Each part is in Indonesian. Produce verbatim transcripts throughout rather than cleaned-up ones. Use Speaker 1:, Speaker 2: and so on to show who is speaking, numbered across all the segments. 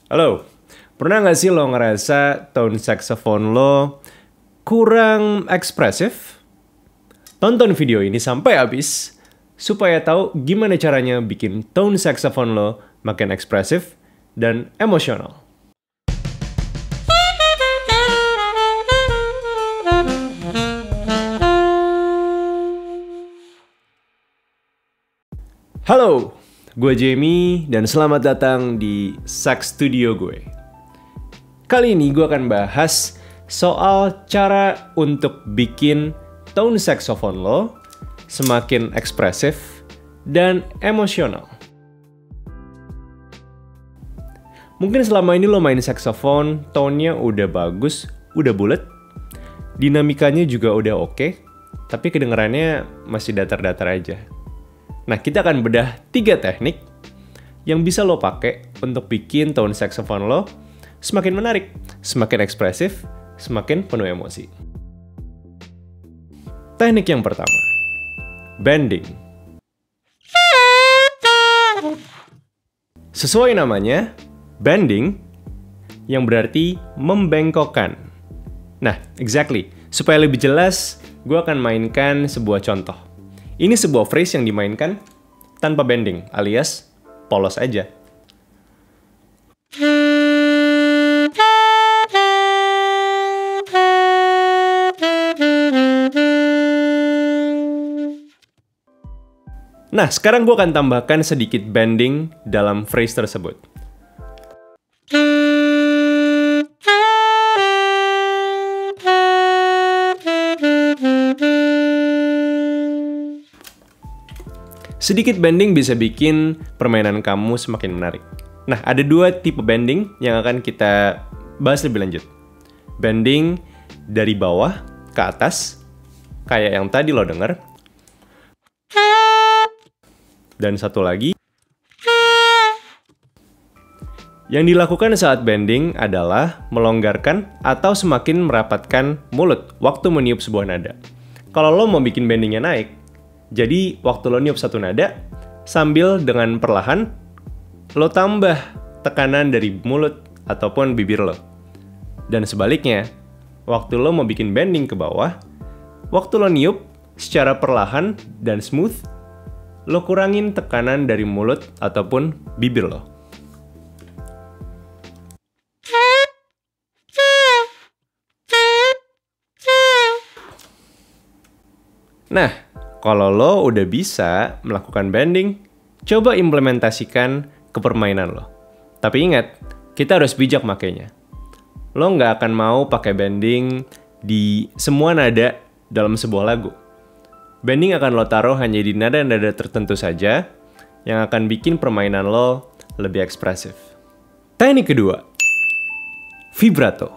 Speaker 1: Halo, pernah nggak sih lo ngerasa tone saxophone lo kurang ekspresif? Tonton video ini sampai habis supaya tahu gimana caranya bikin tone saxophone lo makin ekspresif dan emosional. Halo, gue Jamie dan selamat datang di Sax Studio gue. Kali ini gue akan bahas soal cara untuk bikin tone saxophone lo semakin ekspresif dan emosional. Mungkin selama ini lo main saxophone, tone-nya udah bagus, udah bulat, dinamikanya juga udah oke, tapi kedengarannya masih datar-datar aja. Nah, kita akan bedah tiga teknik yang bisa lo pakai untuk bikin tone saxophone lo semakin menarik, semakin ekspresif, semakin penuh emosi. Teknik yang pertama, bending. Sesuai namanya, bending yang berarti membengkokkan. Nah, exactly. Supaya lebih jelas, gue akan mainkan sebuah contoh. Ini sebuah phrase yang dimainkan tanpa bending, alias polos aja. Nah, sekarang gue akan tambahkan sedikit bending dalam phrase tersebut. Sedikit bending bisa bikin permainan kamu semakin menarik. Nah, ada dua tipe bending yang akan kita bahas lebih lanjut. Bending dari bawah ke atas, kayak yang tadi lo denger. Dan satu lagi, yang dilakukan saat bending adalah melonggarkan atau semakin merapatkan mulut waktu meniup sebuah nada. Kalau lo mau bikin bendingnya naik, jadi waktu lo niup satu nada, sambil dengan perlahan, lo tambah tekanan dari mulut ataupun bibir lo. Dan sebaliknya, waktu lo mau bikin bending ke bawah, waktu lo niup secara perlahan dan smooth, lo kurangin tekanan dari mulut ataupun bibir lo. Nah, kalau lo udah bisa melakukan bending, coba implementasikan ke permainan lo. Tapi ingat, kita harus bijak makainya. Lo nggak akan mau pakai bending di semua nada dalam sebuah lagu. Bending akan lo taruh hanya di nada-nada tertentu saja yang akan bikin permainan lo lebih ekspresif. Teknik kedua, vibrato.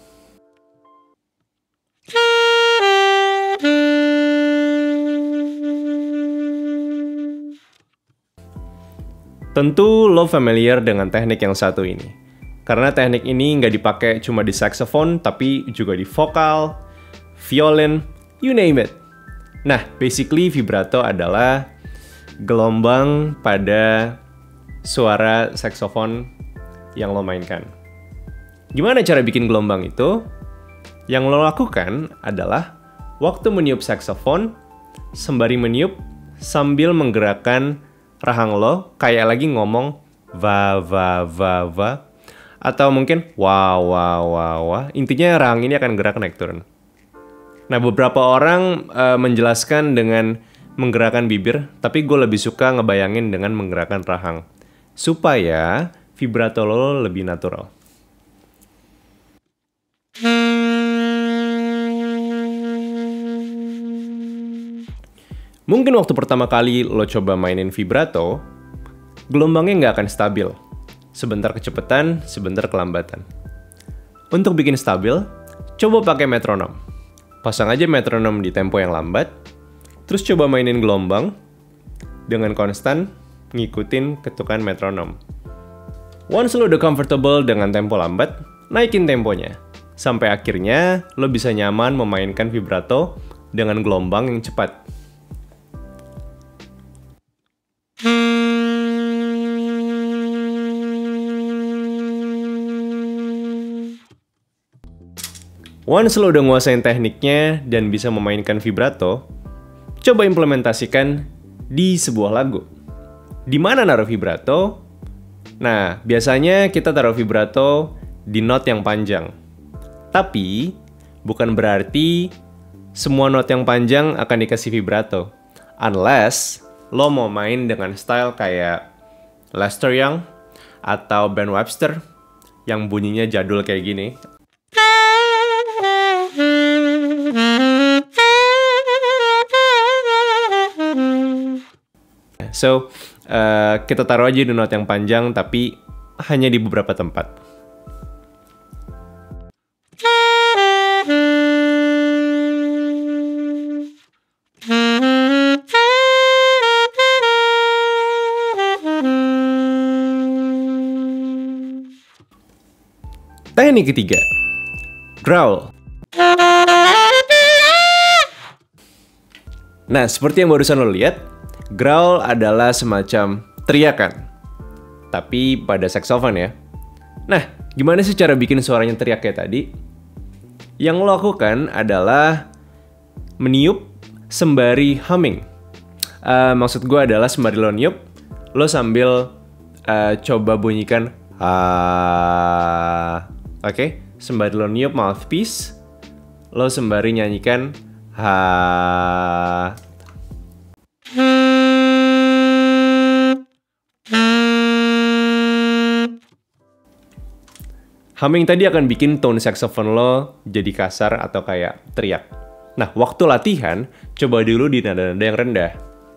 Speaker 1: Tentu lo familiar dengan teknik yang satu ini. Karena teknik ini nggak dipakai cuma di saxophone, tapi juga di vokal, violin, you name it. Nah, basically vibrato adalah gelombang pada suara saxophone yang lo mainkan. Gimana cara bikin gelombang itu? Yang lo lakukan adalah waktu meniup saxophone, sembari meniup sambil menggerakkan rahang lo kayak lagi ngomong va va va va atau mungkin wa wa wa wa. Intinya rahang ini akan gerak naik turun. Nah, beberapa orang uh, menjelaskan dengan menggerakkan bibir, tapi gue lebih suka ngebayangin dengan menggerakkan rahang supaya vibrato lo lebih natural. Mungkin waktu pertama kali lo coba mainin vibrato, gelombangnya nggak akan stabil. Sebentar kecepatan, sebentar kelambatan. Untuk bikin stabil, coba pakai metronom. Pasang aja metronom di tempo yang lambat, terus coba mainin gelombang dengan konstan ngikutin ketukan metronom. Once lo udah comfortable dengan tempo lambat, naikin temponya. Sampai akhirnya lo bisa nyaman memainkan vibrato dengan gelombang yang cepat. Once lo udah nguasain tekniknya dan bisa memainkan vibrato, coba implementasikan di sebuah lagu. Di mana naruh vibrato? Nah, biasanya kita taruh vibrato di not yang panjang. Tapi, bukan berarti semua not yang panjang akan dikasih vibrato. Unless lo mau main dengan style kayak Lester Young atau Ben Webster yang bunyinya jadul kayak gini. So, uh, kita taruh aja di not yang panjang, tapi hanya di beberapa tempat. Teknik ketiga, growl. Nah, seperti yang barusan lo lihat, growl adalah semacam teriakan, tapi pada saxophone ya. Nah, gimana sih cara bikin suaranya teriak kayak tadi? Yang lo lakukan adalah meniup sembari humming. Uh, maksud gue adalah sembari lo niup, lo sambil uh, coba bunyikan ha. Oke, okay? Sembari lo niup mouthpiece, lo sembari nyanyikan ha. Humming tadi akan bikin tone saxophone lo jadi kasar atau kayak teriak. Nah, waktu latihan, coba dulu di nada-nada yang rendah.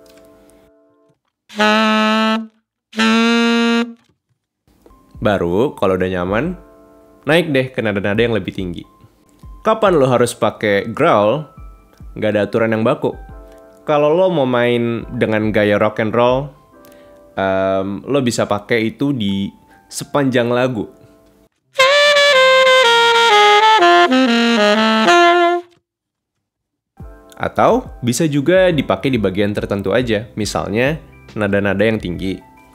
Speaker 1: Baru, kalau udah nyaman, naik deh ke nada-nada yang lebih tinggi. Kapan lo harus pakai growl? Nggak ada aturan yang baku. Kalau lo mau main dengan gaya rock and roll, um, lo bisa pakai itu di sepanjang lagu. Atau bisa juga dipakai di bagian tertentu aja, misalnya nada-nada yang tinggi.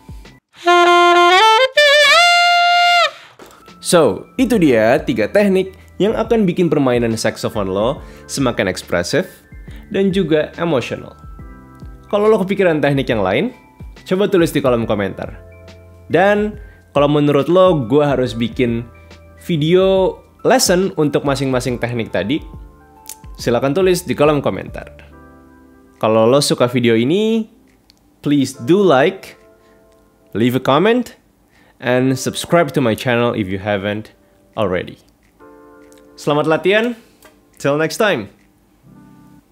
Speaker 1: So, itu dia tiga teknik yang akan bikin permainan saxophone lo semakin ekspresif dan juga emosional. Kalau lo kepikiran teknik yang lain, coba tulis di kolom komentar. Dan kalau menurut lo gue harus bikin video lesson untuk masing-masing teknik tadi, silakan tulis di kolom komentar. Kalau lo suka video ini, please do like, leave a comment, and subscribe to my channel if you haven't already. Selamat latihan, till next time!